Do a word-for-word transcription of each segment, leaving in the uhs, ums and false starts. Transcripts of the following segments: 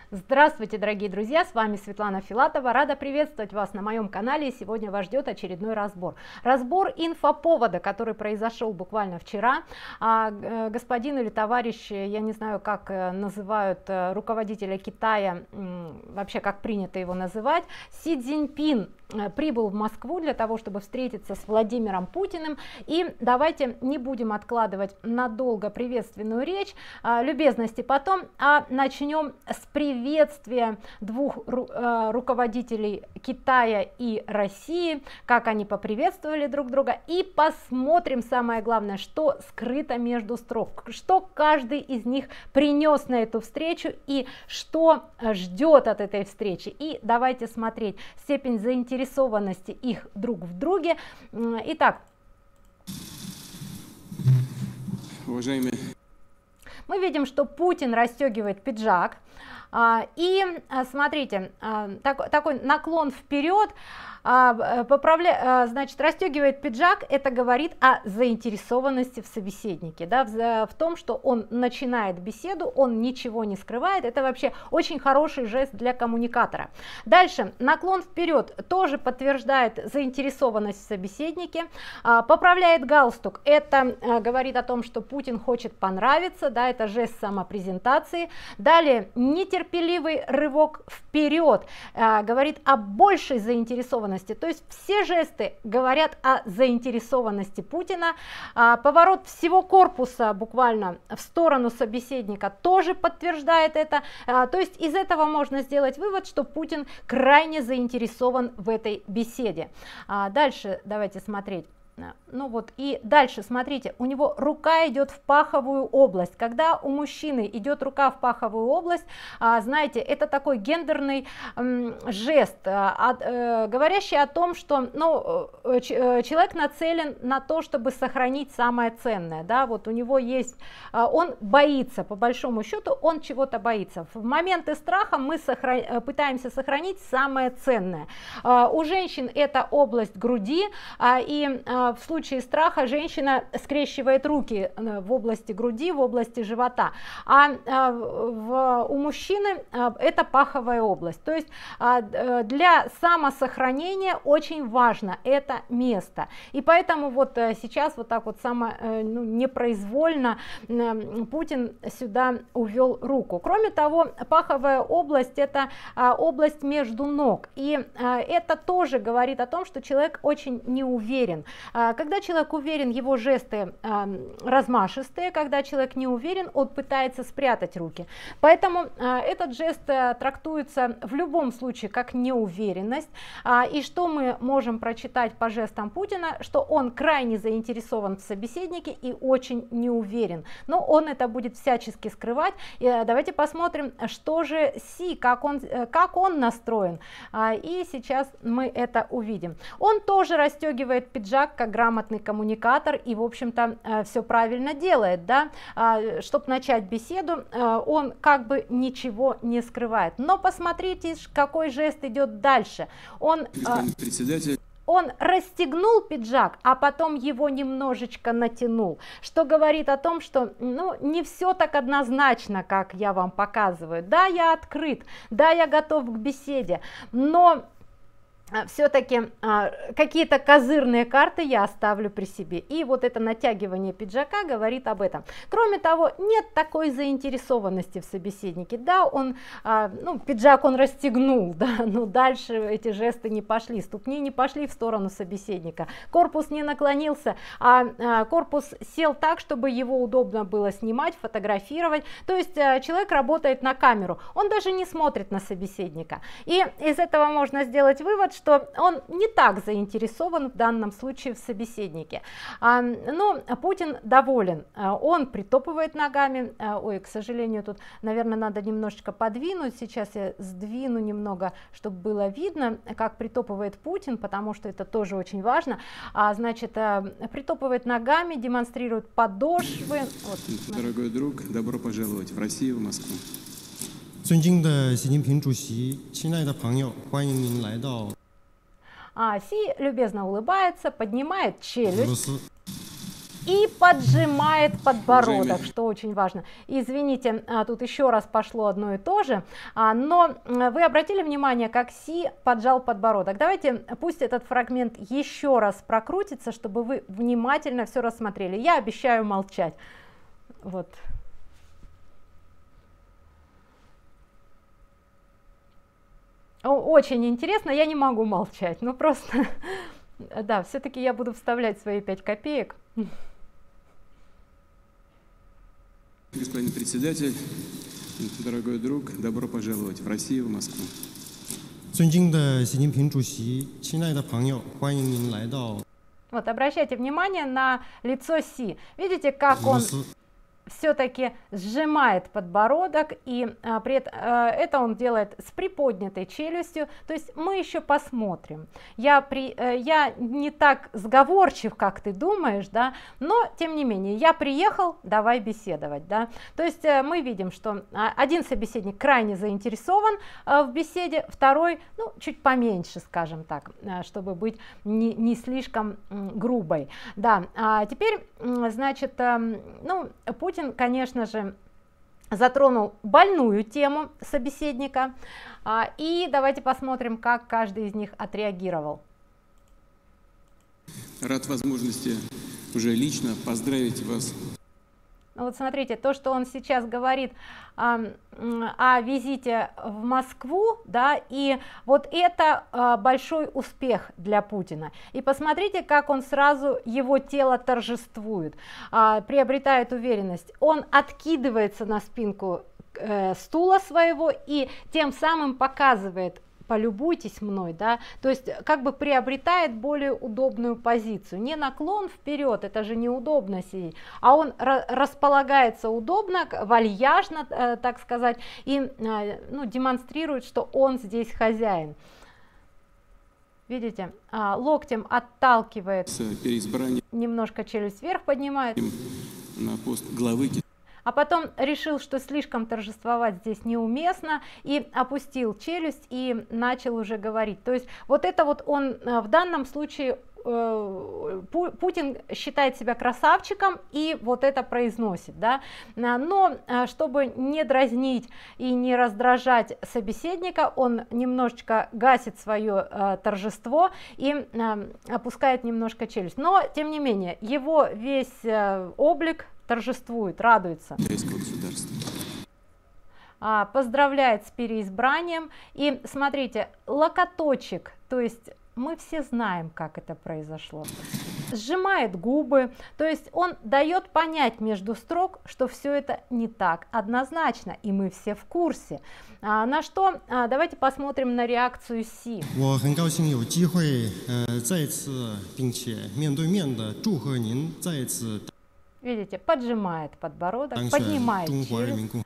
Здравствуйте, дорогие друзья, с вами Светлана Филатова, рада приветствовать вас на моем канале, и сегодня вас ждет очередной разбор. Разбор инфоповода, который произошел буквально вчера. А, господин или товарищ, я не знаю, как называют руководителя Китая, вообще как принято его называть, Си Цзиньпин прибыл в Москву для того, чтобы встретиться с Владимиром Путиным. И давайте не будем откладывать надолго приветственную речь, любезности потом, а начнем с приветствия двух ру руководителей Китая и России, как они поприветствовали друг друга, и посмотрим, самое главное, что скрыто между строк, что каждый из них принес на эту встречу и что ждет от этой встречи. И давайте смотреть степень заинтересованности их друг в друге. Итак, уважаемые, мы видим, что Путин расстегивает пиджак. И смотрите, так, такой наклон вперед, поправля... значит, расстегивает пиджак, это говорит о заинтересованности в собеседнике, да, в, в том, что он начинает беседу, он ничего не скрывает, это вообще очень хороший жест для коммуникатора. Дальше, наклон вперед тоже подтверждает заинтересованность в собеседнике, поправляет галстук, это говорит о том, что Путин хочет понравиться, да, это жест самопрезентации. Далее, нетерпеливый рывок вперед, говорит о большей заинтересованности. То есть все жесты говорят о заинтересованности Путина. А, поворот всего корпуса буквально в сторону собеседника тоже подтверждает это. А, то есть из этого можно сделать вывод, что Путин крайне заинтересован в этой беседе. А, дальше давайте смотреть. Ну вот, и дальше, смотрите, у него рука идет в паховую область. Когда у мужчины идет рука в паховую область, а, знаете, это такой гендерный м, жест, а, а, говорящий о том, что, ну, человек нацелен на то, чтобы сохранить самое ценное, да, вот у него есть, а, он боится, по большому счету, он чего-то боится. В моменты страха мы сохран... пытаемся сохранить самое ценное. А, у женщин это область груди, а, и а, в случае страха женщина скрещивает руки в области груди, в области живота, а в, у мужчины это паховая область. То есть для самосохранения очень важно это место. И поэтому вот сейчас вот так вот само, ну, непроизвольно Путин сюда увел руку. Кроме того, паховая область это область между ног. И это тоже говорит о том, что человек очень не уверен. Когда человек уверен, его жесты э, размашистые, когда человек не уверен, он пытается спрятать руки. Поэтому э, этот жест э, трактуется в любом случае как неуверенность. А, и что мы можем прочитать по жестам Путина, что он крайне заинтересован в собеседнике и очень не уверен. Но он это будет всячески скрывать. И, э, давайте посмотрим, что же Си, как он, э, как он настроен. А, и сейчас мы это увидим. Он тоже расстегивает пиджак, как грамотный коммуникатор, и в общем-то все правильно делает, да, чтобы начать беседу, он как бы ничего не скрывает. Но посмотрите, какой жест идет дальше. Он председатель, Он расстегнул пиджак, а потом его немножечко натянул, что говорит о том, что, ну, не все так однозначно, как я вам показываю. Да, я открыт, да, я готов к беседе, но все-таки а, какие-то козырные карты я оставлю при себе. И вот это натягивание пиджака говорит об этом. Кроме того, нет такой заинтересованности в собеседнике. Да, он, а, ну, пиджак он расстегнул, да, но дальше эти жесты не пошли, ступни не пошли в сторону собеседника. Корпус не наклонился, а, а корпус сел так, чтобы его удобно было снимать, фотографировать. То есть а, человек работает на камеру, он даже не смотрит на собеседника. И из этого можно сделать вывод, что он не так заинтересован в данном случае в собеседнике. А, но Путин доволен, он притопывает ногами. Ой, к сожалению, тут, наверное, надо немножечко подвинуть. Сейчас я сдвину немного, чтобы было видно, как притопывает Путин, потому что это тоже очень важно. А, значит, притопывает ногами, демонстрирует подошвы. Вот. Дорогой друг, добро пожаловать в Россию, в Москву. 尊敬的习近平主席，亲爱的朋友，欢迎您来到 А Си любезно улыбается, поднимает челюсть. и поджимает подбородок, Уважаемые... что очень важно. Извините, тут еще раз пошло одно и то же, но вы обратили внимание, как Си поджал подбородок. Давайте пусть этот фрагмент еще раз прокрутится, чтобы вы внимательно все рассмотрели. Я обещаю молчать. Вот. Очень интересно, я не могу молчать, ну просто, да, все-таки я буду вставлять свои пять копеек. Господин председатель, дорогой друг, добро пожаловать в Россию, в Москву. 尊敬的习近平主席，亲爱的朋友，欢迎您来到。 Вот, обращайте внимание на лицо Си. Видите, как он все-таки сжимает подбородок, и а, при этом, а, это он делает с приподнятой челюстью. То есть мы еще посмотрим. Я, при, а, я не так сговорчив, как ты думаешь, да, но тем не менее, я приехал, давай беседовать, да. То есть а, мы видим, что а, один собеседник крайне заинтересован а, в беседе, второй, ну, чуть поменьше, скажем так, а, чтобы быть не, не слишком м, грубой. Да, а теперь, значит, а, ну, Путин, конечно же, затронул больную тему собеседника, и давайте посмотрим, как каждый из них отреагировал. Рад возможности уже лично поздравить вас. Вот смотрите, то, что он сейчас говорит а, о визите в Москву, да, и вот это а, большой успех для Путина. И посмотрите, как он сразу, его тело торжествует, а, приобретает уверенность. Он откидывается на спинку э, стула своего и тем самым показывает: полюбуйтесь мной, да, то есть как бы приобретает более удобную позицию, не наклон вперед, это же неудобно сидеть, а он располагается удобно, вальяжно, э, так сказать, и э, ну, демонстрирует, что он здесь хозяин. Видите, а, локтем отталкивает, немножко челюсть вверх поднимает на пост главы. А потом решил, что слишком торжествовать здесь неуместно, и опустил челюсть и начал уже говорить. То есть вот это вот он в данном случае, э, Путин считает себя красавчиком и вот это произносит, да? Но чтобы не дразнить и не раздражать собеседника, он немножечко гасит свое э, торжество и э, опускает немножко челюсть. Но тем не менее его весь э, облик торжествует, радуется, а, поздравляет с переизбранием. И смотрите, локоточек, то есть мы все знаем, как это произошло, сжимает губы, то есть он дает понять между строк, что все это не так однозначно, и мы все в курсе. А, на что а, давайте посмотрим на реакцию Си. 我很高兴有机会呃再次并且面对面的祝贺您再次 Видите, поджимает подбородок, поднимает челюсть.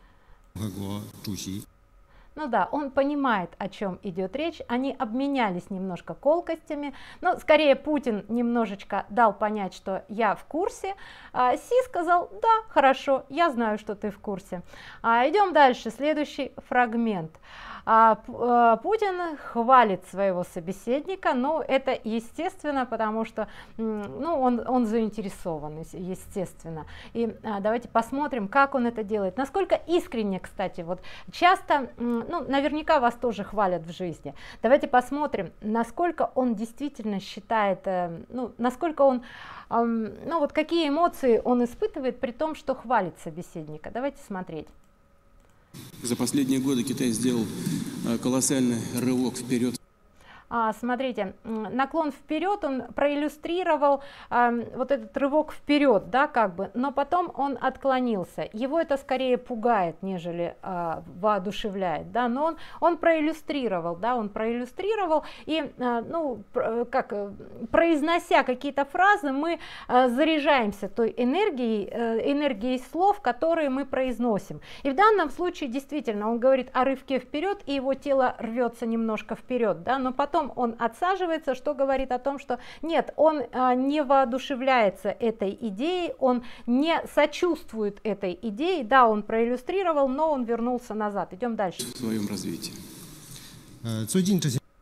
Ну да, он понимает, о чем идет речь, они обменялись немножко колкостями, но скорее Путин немножечко дал понять, что я в курсе, а Си сказал: да, хорошо, я знаю, что ты в курсе. А идем дальше, следующий фрагмент. А, а, Путин хвалит своего собеседника, но это естественно, потому что ну, он, он заинтересован, естественно. И а, давайте посмотрим, как он это делает, насколько искренне, кстати, вот часто, ну, наверняка вас тоже хвалят в жизни. Давайте посмотрим, насколько он действительно считает, ну, насколько он, ну, вот какие эмоции он испытывает при том, что хвалит собеседника. Давайте смотреть. За последние годы Китай сделал колоссальный рывок вперед. А, смотрите, наклон вперед он проиллюстрировал а, вот этот рывок вперед, да, как бы, но потом он отклонился. Его это скорее пугает, нежели а, воодушевляет, да, но он, он проиллюстрировал, да, он проиллюстрировал, и, а, ну, как, произнося какие-то фразы, мы а, заряжаемся той энергией, энергией слов, которые мы произносим. И в данном случае действительно он говорит о рывке вперед, и его тело рвется немножко вперед, да, но потом он отсаживается, что говорит о том, что нет, он а, не воодушевляется этой идеей, он не сочувствует этой идее, да, он проиллюстрировал, но он вернулся назад. Идем дальше. В своем развитии.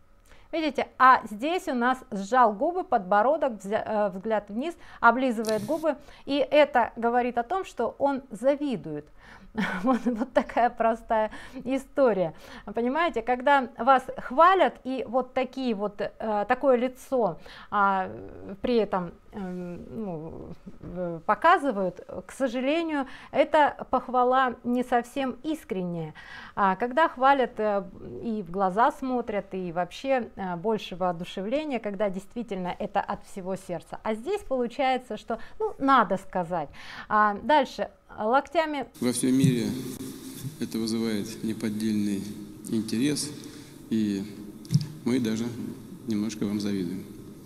Видите, а здесь у нас сжал губы, подбородок, взгляд вниз, облизывает губы, и это говорит о том, что он завидует. Вот, вот такая простая история, понимаете, когда вас хвалят и вот такие вот э, такое лицо э, при этом э, ну, показывают, к сожалению, эта похвала не совсем искренняя. А когда хвалят э, и в глаза смотрят, и вообще э, больше воодушевления, когда действительно это от всего сердца. А здесь получается, что ну, надо сказать. А дальше. Локтями. Во всем мире это вызывает неподдельный интерес, и мы даже немножко вам завидуем.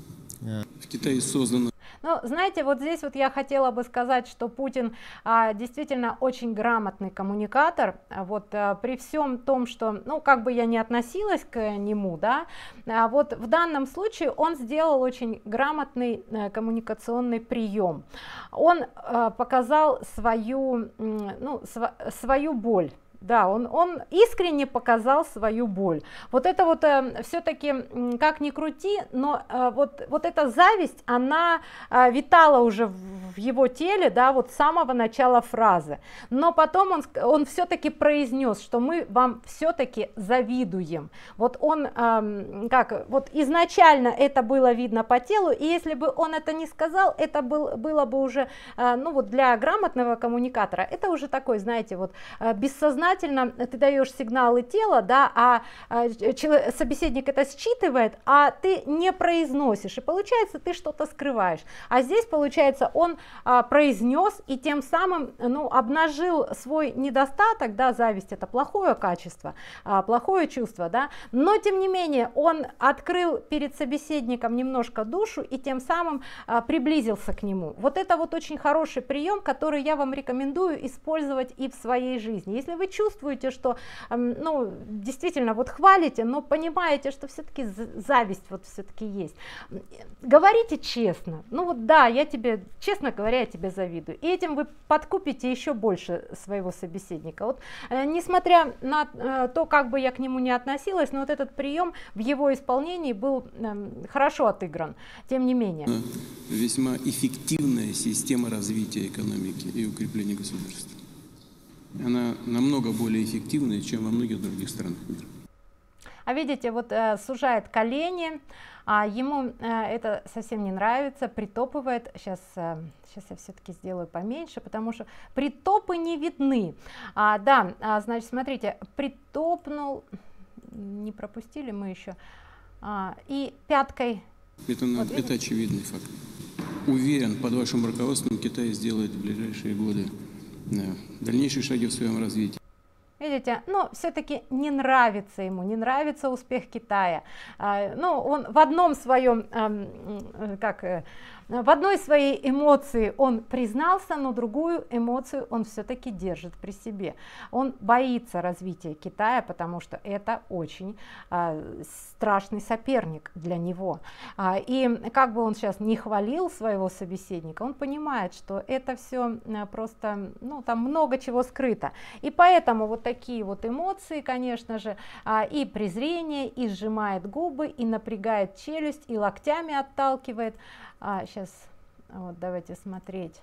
В Китае создано... Ну, знаете, вот здесь вот я хотела бы сказать, что Путин а, действительно очень грамотный коммуникатор. Вот а, при всем том, что, ну, как бы я ни относилась к нему, да, а, вот в данном случае он сделал очень грамотный а, коммуникационный прием. Он а, показал свою, ну, св свою боль. Да, он, он искренне показал свою боль. Вот это вот э, все-таки, как ни крути, но э, вот, вот эта зависть, она э, витала уже в, в его теле, да, вот с самого начала фразы. Но потом он, он все-таки произнес, что мы вам все-таки завидуем. Вот он, э, как, вот изначально это было видно по телу, и если бы он это не сказал, это был, было бы уже, э, ну вот для грамотного коммуникатора, это уже такой, знаете, вот э, бессознательный, ты даешь сигналы тела, да, а, а человек, собеседник это считывает, а ты не произносишь, и получается ты что-то скрываешь. А здесь получается он а, произнес и тем самым, ну, обнажил свой недостаток, да, зависть это плохое качество, а, плохое чувство, да, но тем не менее он открыл перед собеседником немножко душу и тем самым а, приблизился к нему. Вот это вот очень хороший прием, который я вам рекомендую использовать и в своей жизни. Если вы чувствуете, что, ну, действительно, вот хвалите, но понимаете, что все-таки зависть вот все-таки есть, говорите честно. Ну вот да, я тебе, честно говоря, я тебе завидую. И этим вы подкупите еще больше своего собеседника. Вот, э, несмотря на э, то, как бы я к нему не относилась, но вот этот прием в его исполнении был э, хорошо отыгран, тем не менее. Весьма эффективная система развития экономики и укрепления государства. Она намного более эффективная, чем во многих других странах мира. А видите, вот э, сужает колени, а ему э, это совсем не нравится, притопывает. Сейчас, э, сейчас я все-таки сделаю поменьше, потому что притопы не видны. А, да, а, значит, смотрите, притопнул, не пропустили мы еще, а, и пяткой. Это, вот, это очевидный факт. Уверен, под вашим руководством Китай сделает в ближайшие годы Да. дальнейшие шаги в своем развитии. Видите, но все-таки не нравится ему, не нравится успех Китая. А, ну, он в одном своем, а, как, в одной своей эмоции он признался, но другую эмоцию он все-таки держит при себе. Он боится развития Китая, потому что это очень а, страшный соперник для него. А, и как бы он сейчас не хвалил своего собеседника, он понимает, что это все просто, ну, там много чего скрыто. И поэтому вот такие вот эмоции, конечно же, а, и презрение, и сжимает губы, и напрягает челюсть, и локтями отталкивает. А, сейчас, вот, давайте смотреть.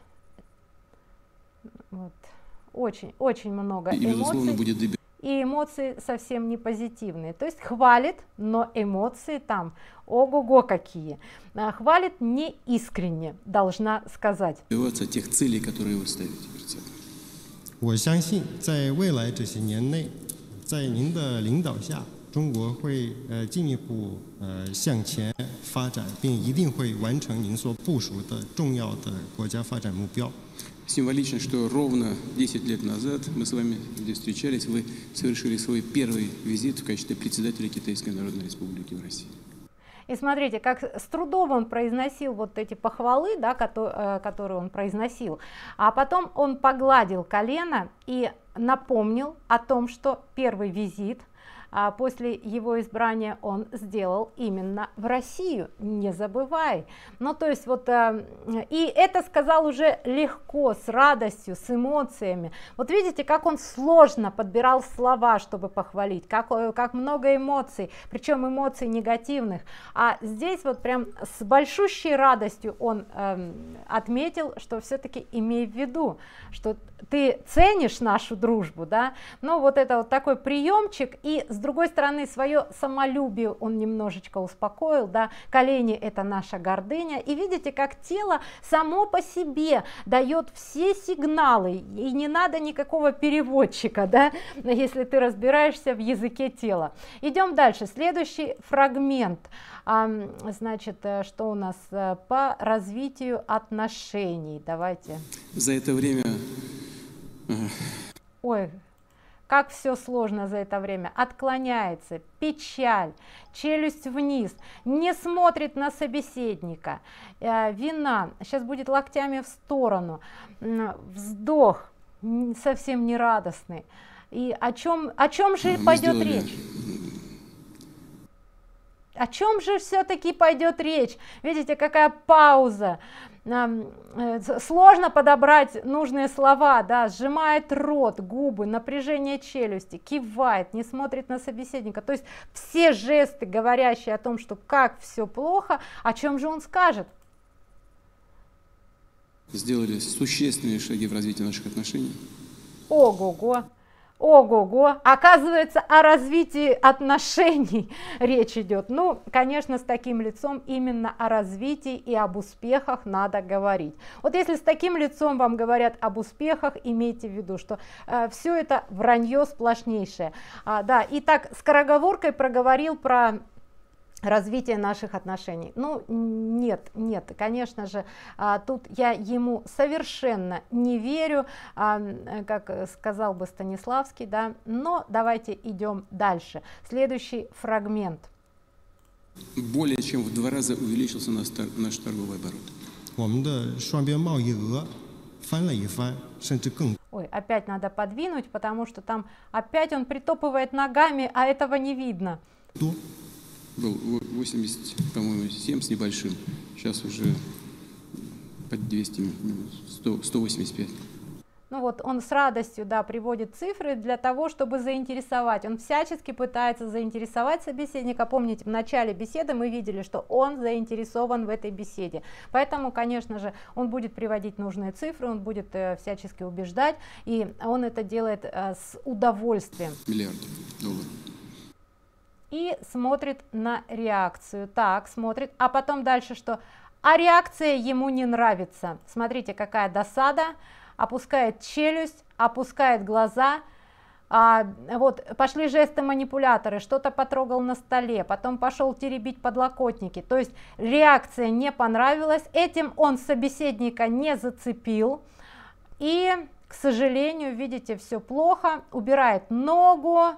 Вот. Очень, очень много и, эмоций. Будет... И эмоции совсем не позитивные. То есть хвалит, но эмоции там ого-го какие. А, хвалит не искренне, должна сказать. Тех целей, которые вы ставите перед собой. 我相信在未来这些年内，在您的领导下，中国会呃进一步呃向前发展，并一定会完成您所部署的重要的国家发展目标。 Символично, что ровно десять лет назад мы с вами здесь встречались, вы совершили свой первый визит в качестве председателя Китайской Народной Республики в России. И смотрите, как с трудом он произносил вот эти похвалы, да, которые, которые он произносил, а потом он погладил колено, и напомнил о том, что первый визит а после его избрания он сделал именно в Россию, не забывай. Ну, то есть вот, э, и это сказал уже легко, с радостью, с эмоциями. Вот видите, как он сложно подбирал слова, чтобы похвалить, как, как много эмоций, причем эмоций негативных. А здесь вот прям с большущей радостью он э, отметил, что все-таки имей в виду, что ты ценишь нашу дружбу, да, ну вот это вот такой приемчик, и с другой стороны свое самолюбие он немножечко успокоил, да, колени это наша гордыня, и видите, как тело само по себе дает все сигналы, и не надо никакого переводчика, да, если ты разбираешься в языке тела. Идем дальше, следующий фрагмент, а, значит, что у нас по развитию отношений, давайте. За это время... Ой, как все сложно за это время. Отклоняется, печаль, челюсть вниз, не смотрит на собеседника, э, вина, сейчас будет локтями в сторону, э, вздох, совсем не радостный. И о чем, о чем же Мы пойдет сделали... речь? О чем же все-таки пойдет речь? Видите, какая пауза. Сложно подобрать нужные слова, да, сжимает рот, губы, напряжение челюсти, кивает, не смотрит на собеседника. То есть все жесты, говорящие о том, что как все плохо, о чем же он скажет? Сделали существенные шаги в развитии наших отношений. Ого-го! Ого-го, оказывается, о развитии отношений речь идет. Ну, конечно, с таким лицом именно о развитии и об успехах надо говорить. Вот если с таким лицом вам говорят об успехах, имейте в виду, что э, все это вранье сплошнейшее. А, да, и так скороговоркой проговорил про развитие наших отношений. Ну, нет, нет, конечно же, а, тут я ему совершенно не верю, а, как сказал бы Станиславский, да, но давайте идем дальше. Следующий фрагмент. Более чем в два раза увеличился наш, наш торговый оборот. Ой, опять надо подвинуть, потому что там опять он притопывает ногами, а этого не видно. Был восемьдесят, по-моему, семь с небольшим, сейчас уже под двести, сто, сто восемьдесят пять. Ну вот он с радостью, да, приводит цифры для того, чтобы заинтересовать. Он всячески пытается заинтересовать собеседника. Помните, в начале беседы мы видели, что он заинтересован в этой беседе. Поэтому, конечно же, он будет приводить нужные цифры, он будет э, всячески убеждать, и он это делает э, с удовольствием. Миллиардов долларов. И смотрит на реакцию. Так, смотрит. А потом дальше что? А реакция ему не нравится. Смотрите, какая досада. Опускает челюсть, опускает глаза. А, вот, пошли жесты манипуляторы. Что-то потрогал на столе. Потом пошел теребить подлокотники. То есть реакция не понравилась. Этим он собеседника не зацепил. И, к сожалению, видите, все плохо. Убирает ногу.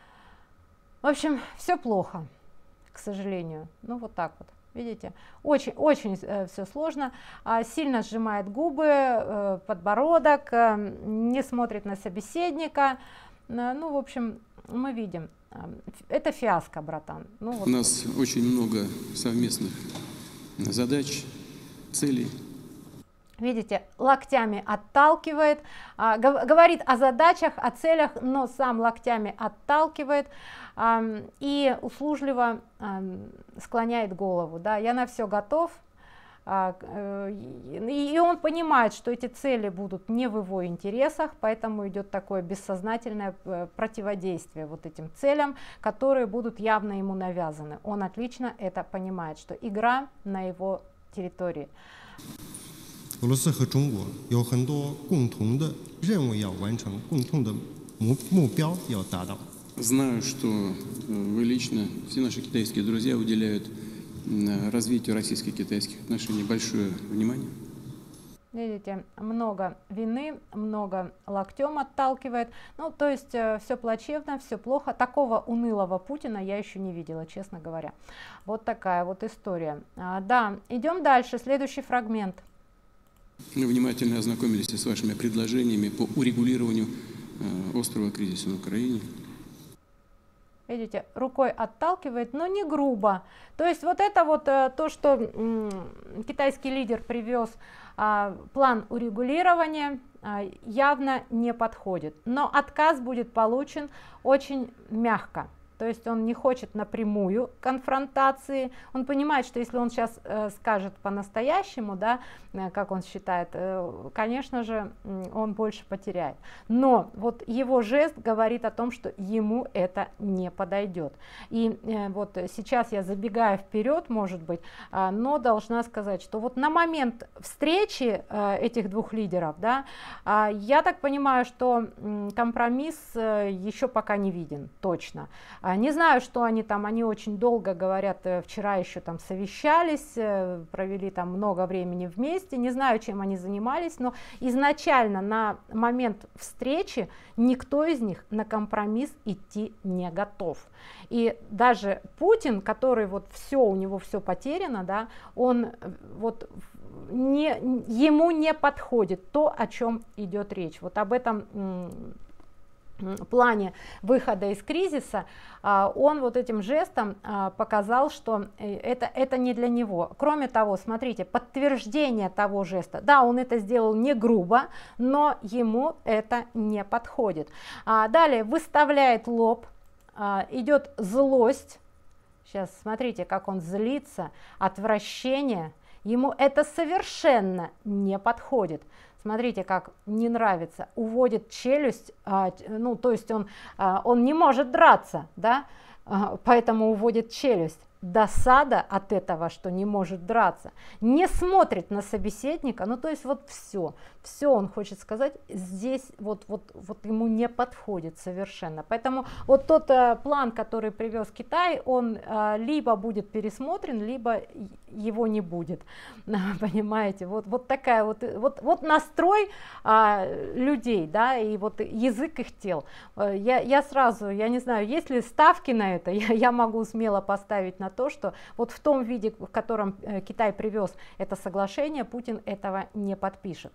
В общем, все плохо, к сожалению. Ну вот так вот, видите, очень, очень э, все сложно. А, сильно сжимает губы, э, подбородок, э, не смотрит на собеседника. Э, ну, в общем, мы видим, э, это фиаско, братан. Ну, вот. У нас очень много совместных задач, целей. Видите, локтями отталкивает, а, говорит о задачах, о целях, но сам локтями отталкивает а, и услужливо а, склоняет голову. Да, я на все готов. А, и, и он понимает, что эти цели будут не в его интересах, поэтому идет такое бессознательное противодействие вот этим целям, которые будут явно ему навязаны. Он отлично это понимает, что игра на его территории. 俄罗斯和中国有很多共同的任务要完成，共同的目目标要达到。 Знаю, что вы лично, все наши китайские друзья уделяют развитию российско-китайских отношений большое внимание. Видите, много вины, много локтем отталкивает. Ну, то есть э, все плачевно, все плохо. Такого унылого Путина я еще не видела, честно говоря. Вот такая вот история. А, да, идем дальше. Следующий фрагмент. Мы внимательно ознакомились с вашими предложениями по урегулированию острого кризиса на Украине. Видите, рукой отталкивает, но не грубо. То есть вот это вот то, что китайский лидер привез, план урегулирования, явно не подходит. Но отказ будет получен очень мягко. То есть он не хочет напрямую конфронтации, он понимает, что если он сейчас э, скажет по-настоящему, да, э, как он считает, э, конечно же, он больше потеряет. Но вот его жест говорит о том, что ему это не подойдет. И э, вот сейчас я забегаю вперед, может быть, э, но должна сказать, что вот на момент встречи э, этих двух лидеров, да, э, я так понимаю, что э, компромисс э, еще пока не виден, точно. Не знаю, что они там, они очень долго, говорят, вчера еще там совещались, провели там много времени вместе, не знаю, чем они занимались, но изначально на момент встречи никто из них на компромисс идти не готов. И даже Путин, который вот все, у него все потеряно, да, он вот не, ему не подходит то, о чем идет речь. Вот об этом плане выхода из кризиса он вот этим жестом показал, что это, это не для него. Кроме того, смотрите, подтверждение того жеста, да, он это сделал не грубо, но ему это не подходит. Далее выставляет лоб, идет злость, сейчас смотрите, как он злится, отвращение, ему это совершенно не подходит. Смотрите, как не нравится, уводит челюсть, а, ну, то есть он, а, он не может драться, да, а, поэтому уводит челюсть. Досада от этого, что не может драться, не смотрит на собеседника, ну то есть вот все, все он хочет сказать, здесь вот, вот, вот ему не подходит совершенно. Поэтому вот тот э, план, который привез Китай, он э, либо будет пересмотрен, либо его не будет, понимаете, вот, вот такая вот, вот, вот настрой э, людей, да, и вот язык их тел. Я, я сразу, я не знаю, есть ли ставки на это, я, я могу смело поставить на то, что вот в том виде, в котором Китай привез это соглашение, Путин этого не подпишет.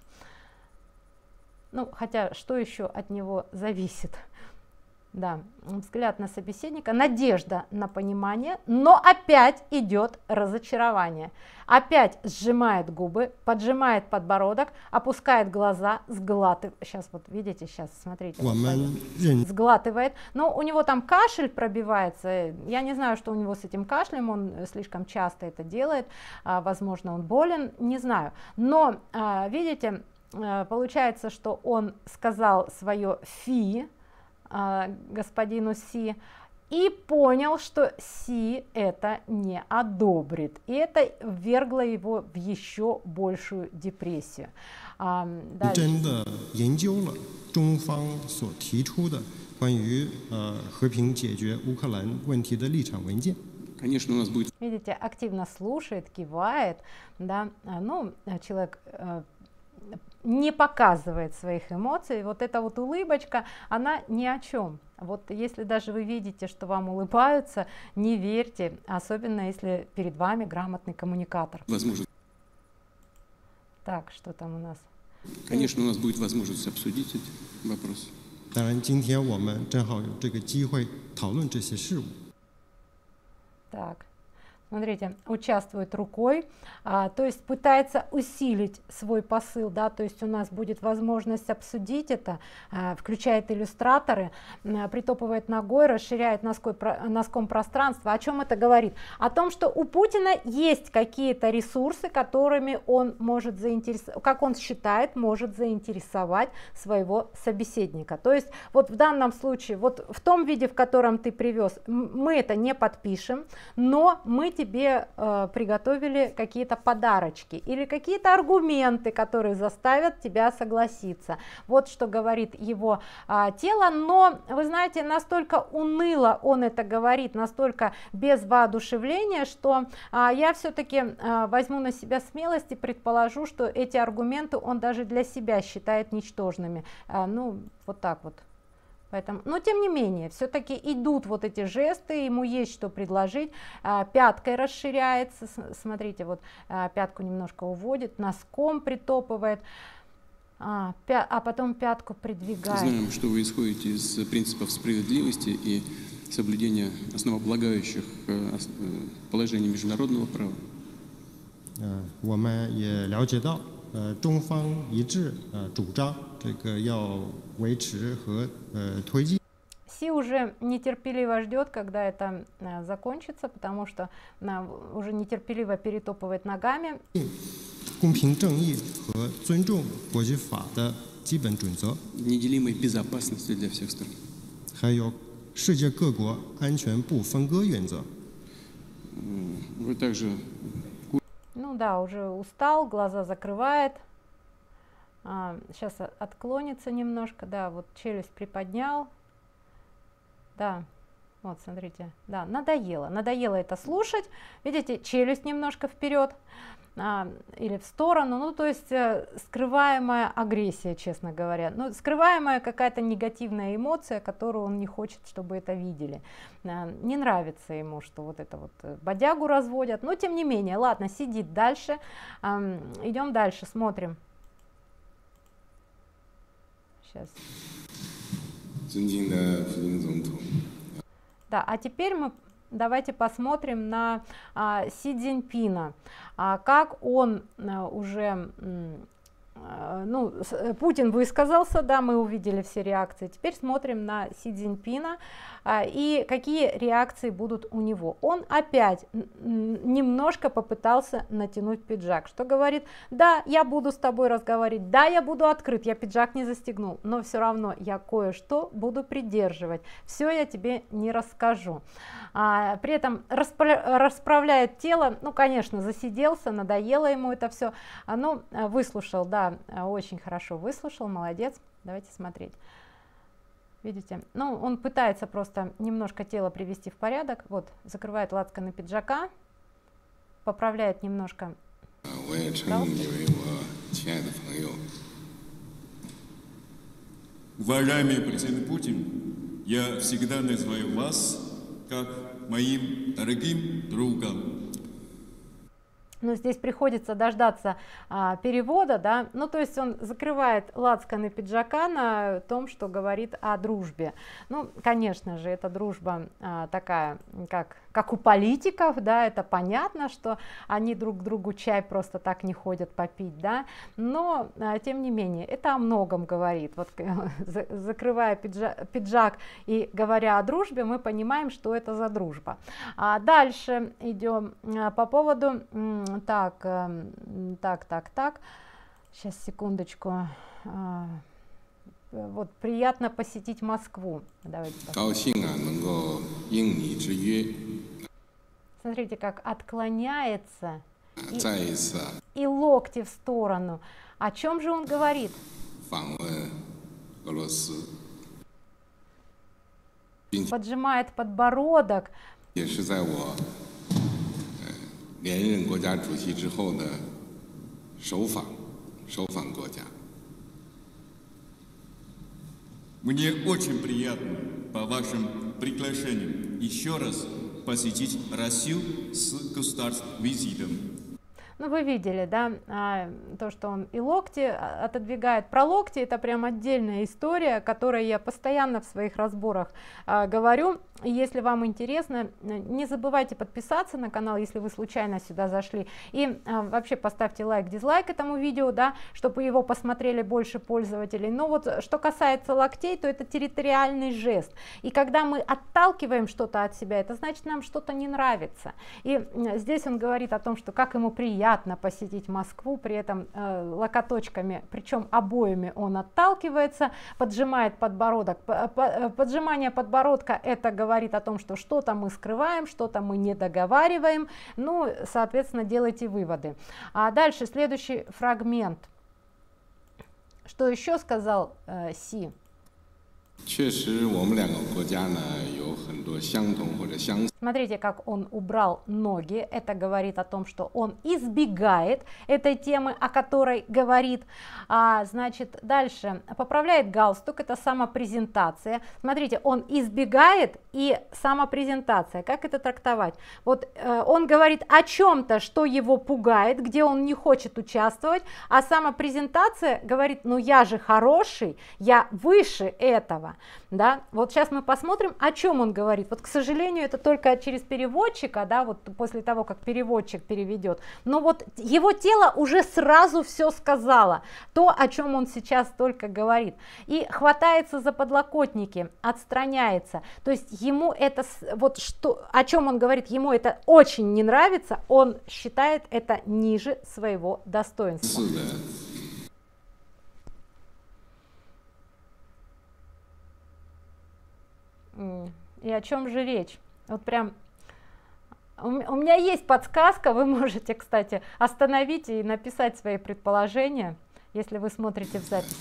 Ну, хотя, что еще от него зависит? Да, взгляд на собеседника, надежда на понимание, но опять идет разочарование. Опять сжимает губы, поджимает подбородок, опускает глаза, сглатывает. Сейчас вот видите, сейчас смотрите. Сглатывает. Но у него там кашель пробивается. Я не знаю, что у него с этим кашлем, он слишком часто это делает. Возможно, он болен, не знаю. Но видите, получается, что он сказал свое фи господину Си и понял, что Си это не одобрит, и это ввергло его в еще большую депрессию. 真的研究了中方所提出的关于呃和平解决乌克兰问题的立场文件。 Конечно, у нас будет. Видите, активно слушает, кивает, да, ну человек не показывает своих эмоций, вот эта вот улыбочка, она ни о чем. Вот если даже вы видите, что вам улыбаются, не верьте, особенно если перед вами грамотный коммуникатор. Возможно. Так, что там у нас? Конечно, у нас будет возможность обсудить эти вопросы. 当然，今天我们正好有这个机会讨论这些事务。 Так. Смотрите, участвует рукой, а, то есть пытается усилить свой посыл, да, то есть у нас будет возможность обсудить это, а, включает иллюстраторы, а, притопывает ногой, расширяет ноской, про, носком пространство. О чем это говорит? О том, что у Путина есть какие-то ресурсы, которыми он может заинтересовать, как он считает, может заинтересовать своего собеседника. То есть вот в данном случае, вот в том виде, в котором ты привез, мы это не подпишем, но мы тебе э, приготовили какие-то подарочки или какие-то аргументы, которые заставят тебя согласиться. Вот что говорит его э, тело, но вы знаете, настолько уныло он это говорит, настолько без воодушевления, что э, я все-таки э, возьму на себя смелость и предположу, что эти аргументы он даже для себя считает ничтожными. Э, ну, вот так вот. Поэтому, но тем не менее, все-таки идут вот эти жесты, ему есть что предложить, а, пяткой расширяется, смотрите, вот а, пятку немножко уводит, носком притопывает. а, пя а потом пятку придвигает. Знаем, что вы исходите из принципов справедливости и соблюдения основополагающих положений международного права. 呃，我们也了解到，呃，中方一致呃主张这个要维持和呃推进。 Си уже нетерпеливо ждет, когда это а, закончится, потому что а, уже нетерпеливо перетопывает ногами. 公平正义和尊重国际法的基本准则， Неделимой безопасности для всех сторон. 还有世界各国安全不分割原则。 Вы также Ну да, уже устал, глаза закрывает. А, сейчас отклонится немножко, да, вот челюсть приподнял. Да, вот смотрите, да, надоело, надоело это слушать. Видите, челюсть немножко вперед а, или в сторону, ну то есть э, скрываемая агрессия, честно говоря, ну скрываемая какая-то негативная эмоция, которую он не хочет, чтобы это видели. А, не нравится ему, что вот это вот бодягу разводят, но тем не менее, ладно, сидит дальше, а, идем дальше, смотрим. Сейчас. Да, а теперь мы давайте посмотрим на а, Си Цзиньпина, а, как он а, уже, а, ну, с, Путин высказался, да, мы увидели все реакции, теперь смотрим на Си Цзиньпина а, и какие реакции будут у него. Он опять немножко попытался натянуть пиджак, что говорит: да, я буду с тобой разговаривать, да, я буду открыт, я пиджак не застегнул, но все равно я кое-что буду придерживать, все я тебе не расскажу. А, при этом распра расправляет тело, ну, конечно, засиделся, надоело ему это все, а, ну, выслушал, да, очень хорошо выслушал, молодец, давайте смотреть. Видите, ну, он пытается просто немножко тело привести в порядок, вот, закрывает лацканы пиджака, поправляет немножко. Уважаемый президент Путин, я всегда называю вас как моим дорогим другом. Ну, здесь приходится дождаться а, перевода, да, ну, то есть он закрывает лацканы пиджака на том, что говорит о дружбе. Ну, конечно же, эта дружба а, такая, как, как у политиков, да, это понятно, что они друг к другу чай просто так не ходят попить, да, но, а, тем не менее, это о многом говорит. Вот, за, закрывая пиджак, пиджак и говоря о дружбе, мы понимаем, что это за дружба. А дальше идем а, по поводу... Так, так, так, так, сейчас, секундочку, вот, приятно посетить Москву. Давайте смотрите, как отклоняется и, и локти в сторону. О чем же он говорит? Поджимает подбородок. 连任国家主席之后的首访，首访国家。 Мне очень приятно по вашим приглашениям еще раз посетить Россию с государственным визитом. Ну, вы видели, да, а, то, что он и локти отодвигает. Про локти это прям отдельная история, о которой я постоянно в своих разборах а, говорю. И если вам интересно, не забывайте подписаться на канал, если вы случайно сюда зашли. И а, вообще поставьте лайк, дизлайк этому видео, да, чтобы его посмотрели больше пользователей. Но вот что касается локтей, то это территориальный жест. И когда мы отталкиваем что-то от себя, это значит, нам что-то не нравится. И здесь он говорит о том, что как ему приятно посетить Москву, при этом э, локоточками, причем обоими он отталкивается, поджимает подбородок. Поджимание подбородка — это говорит о том, что что-то мы скрываем, что-то мы не договариваем. Ну, соответственно, делайте выводы. А дальше следующий фрагмент. Что еще сказал э, Си? 确实，我们两个国家呢有很多相同或者相似。 Смотрите, как он убрал ноги, это говорит о том, что он избегает этой темы, о которой говорит. А, значит, дальше поправляет галстук, это самопрезентация. Смотрите, он избегает и самопрезентация. Как это трактовать? Вот э, он говорит о чем-то, что его пугает, где он не хочет участвовать, а самопрезентация говорит, ну я же хороший, я выше этого. Да? Вот сейчас мы посмотрим, о чем он говорит. Вот, к сожалению, это только через переводчика, да, вот после того, как переводчик переведет. Но вот его тело уже сразу все сказало, то, о чем он сейчас только говорит. И хватается за подлокотники, отстраняется. То есть ему это, вот что, о чем он говорит, ему это очень не нравится, он считает это ниже своего достоинства. И о чем же речь? Вот прям у меня есть подсказка, вы можете, кстати, остановить и написать свои предположения, если вы смотрите в записи.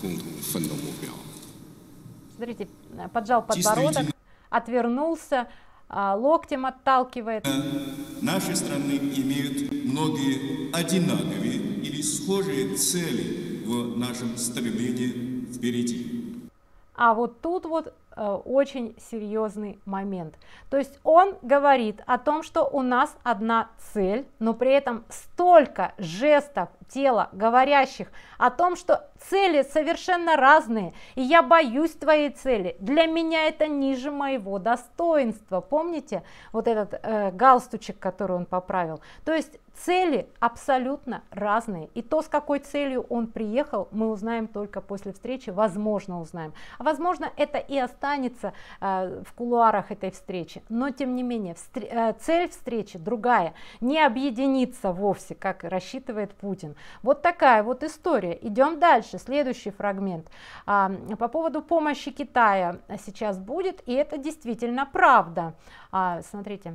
Смотрите, поджал подбородок, отвернулся, локтем отталкивает. Наши страны имеют многие одинаковые или схожие цели в нашем стремлении впереди. А вот тут вот э, очень серьезный момент. То есть он говорит о том, что у нас одна цель, но при этом столько жестов тела, говорящих о том, что цели совершенно разные, и я боюсь твоей цели. Для меня это ниже моего достоинства. Помните вот этот э, галстучек, который он поправил? То есть цели абсолютно разные. И то, с какой целью он приехал, мы узнаем только после встречи, возможно, узнаем. А возможно, это и останется э, в кулуарах этой встречи. Но, тем не менее, встр э, цель встречи другая. Не объединиться вовсе, как рассчитывает Путин. Вот такая вот история. Идем дальше. Следующий фрагмент. А, по поводу помощи Китая сейчас будет, и это действительно правда. А, смотрите.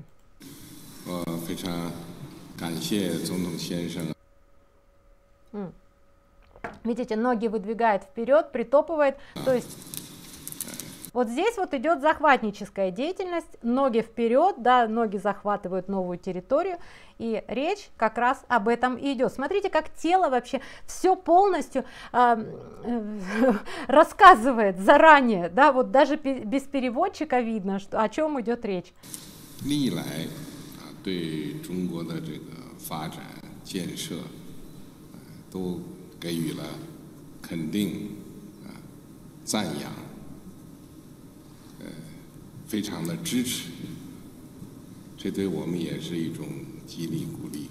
Видите, ноги выдвигает вперед, притопывает, то есть вот здесь вот идет захватническая деятельность, ноги вперед, да, ноги захватывают новую территорию, и речь как раз об этом и идет. Смотрите, как тело вообще все полностью э, э, рассказывает заранее, да, вот даже без переводчика видно, что, о чем идет речь. 对中国的这个发展建设，都给予了肯定、啊赞扬，呃，非常的支持，这对我们也是一种激励鼓励。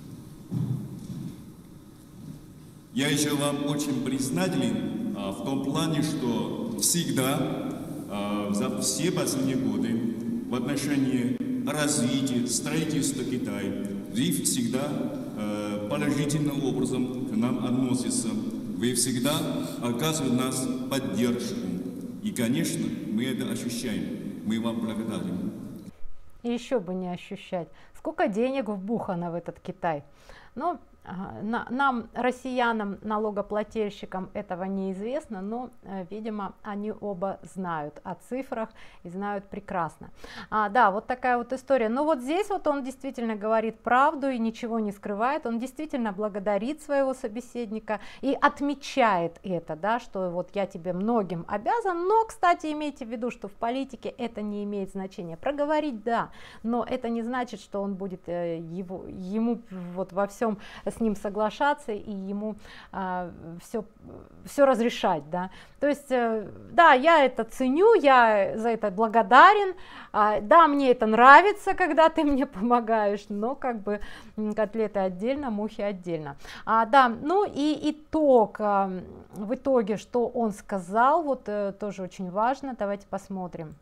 Я еще вам очень признателен а, в том плане, что всегда а, за все последние годы в отношении развития, строительства Китая, вы всегда э, положительным образом к нам относится. Вы всегда оказываете нас поддержку. И, конечно, мы это ощущаем. Мы вам благодарны. И еще бы не ощущать. Сколько денег вбухано в этот Китай. Но на, нам, россиянам, налогоплательщикам, этого неизвестно, но, видимо, они оба знают о цифрах и знают прекрасно. А, да, вот такая вот история. Но вот здесь вот он действительно говорит правду и ничего не скрывает. Он действительно благодарит своего собеседника и отмечает это, да, что вот я тебе многим обязан. Но, кстати, имейте в виду, что в политике это не имеет значения. Проговорить, да, но это не значит, что он будет его, ему вот во всем с ним соглашаться и ему а, все, все разрешать, да. То есть, э, да, я это ценю, я за это благодарен, а, да, мне это нравится, когда ты мне помогаешь, но как бы котлеты отдельно, мухи отдельно. А, да, ну и итог, а, в итоге, что он сказал, вот э, тоже очень важно, давайте посмотрим.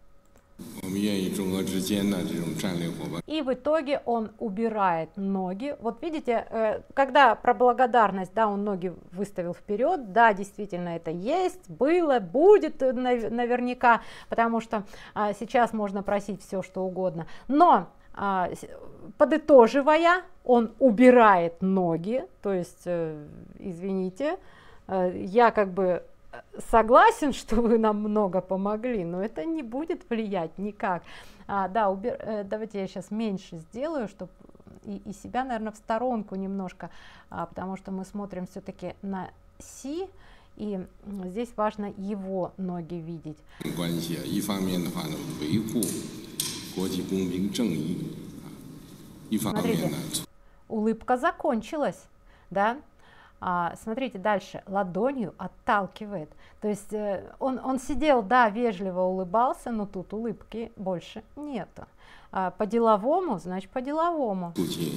И в итоге он убирает ноги. Вот видите, когда про благодарность, да, он ноги выставил вперед, да, действительно это есть, было, будет наверняка, потому что а, сейчас можно просить все, что угодно. Но а, подытоживая, он убирает ноги, то есть, извините, я как бы согласен, что вы нам много помогли, но это не будет влиять никак. А, да, убер... э, давайте я сейчас меньше сделаю, чтобы и, и себя, наверное, в сторонку немножко, а, потому что мы смотрим все-таки на Си, и здесь важно его ноги видеть. Смотрите, улыбка закончилась, да? А, смотрите дальше, ладонью отталкивает, то есть э, он, он сидел, да, вежливо улыбался, но тут улыбки больше нету. А, по-деловому, значит по-деловому.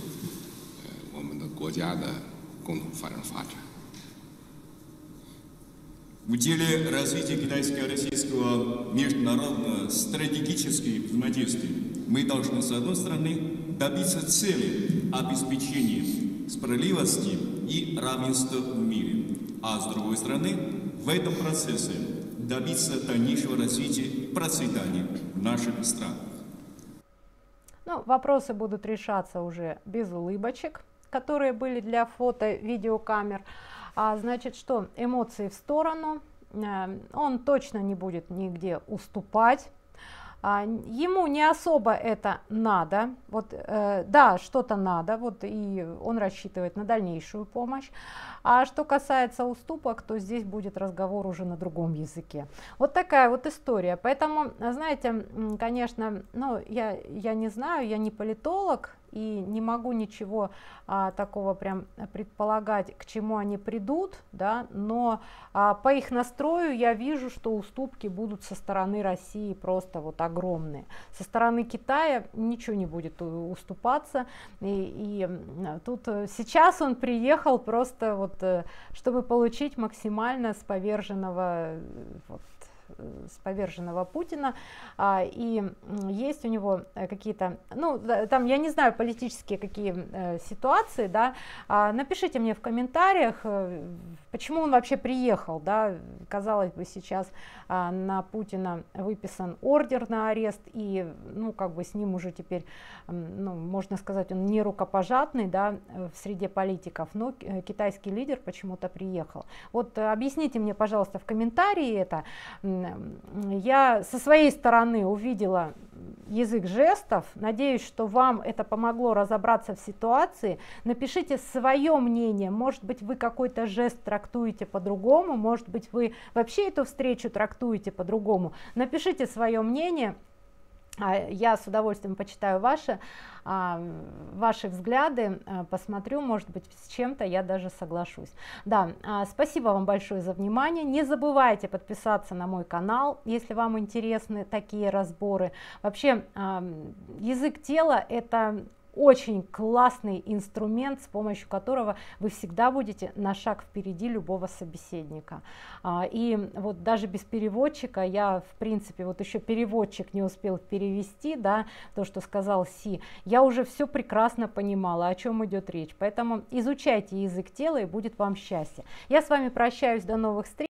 В деле развития китайско-российского международного стратегического взаимодействия мы должны, с одной стороны, добиться цели обеспечения справедливости и равенства в мире, а с другой стороны, в этом процессе добиться дальнейшего развития и процветания в наших странах. Ну, вопросы будут решаться уже без улыбочек, которые были для фото, видеокамер. А, значит, что эмоции в сторону, он точно не будет нигде уступать, а, ему не особо это надо, вот, э, да, что-то надо, вот, и он рассчитывает на дальнейшую помощь. А что касается уступок, то здесь будет разговор уже на другом языке. Вот такая вот история. Поэтому, знаете, конечно, ну, я, я не знаю, я не политолог, и не могу ничего а, такого прям предполагать, к чему они придут, да, но а, по их настрою я вижу, что уступки будут со стороны России просто вот огромные. Со стороны Китая ничего не будет уступаться, и, и тут сейчас он приехал просто вот, чтобы получить максимально с поверженного вот, с поверженного Путина, а, и есть у него какие-то, ну, там, я не знаю, политические какие э, ситуации, да, а, напишите мне в комментариях, э, почему он вообще приехал, да, казалось бы, сейчас а, на Путина выписан ордер на арест, и, ну, как бы с ним уже теперь, ну, можно сказать, он не рукопожатный, да, в среде политиков, но китайский лидер почему-то приехал. Вот объясните мне, пожалуйста, в комментарии это. Я со своей стороны увидела язык жестов, надеюсь, что вам это помогло разобраться в ситуации. Напишите свое мнение, может быть, вы какой-то жест трактуете по-другому, может быть, вы вообще эту встречу трактуете по-другому. Напишите свое мнение. Я с удовольствием почитаю ваши, ваши взгляды, посмотрю, может быть, с чем-то я даже соглашусь. Да, спасибо вам большое за внимание. Не забывайте подписаться на мой канал, если вам интересны такие разборы. Вообще, язык тела — это очень классный инструмент, с помощью которого вы всегда будете на шаг впереди любого собеседника. И вот даже без переводчика, я в принципе, вот еще переводчик не успел перевести, да, то, что сказал Си, я уже все прекрасно понимала, о чем идет речь. Поэтому изучайте язык тела, и будет вам счастье. Я с вами прощаюсь, до новых встреч.